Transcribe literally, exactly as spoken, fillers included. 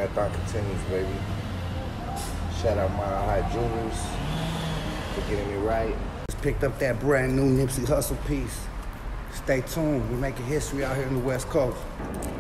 marathon continues, baby. Shout out Mile High Juniors for getting me right. Just picked up that brand new Nipsey Hussle piece. Stay tuned. We're making history out here in the West Coast.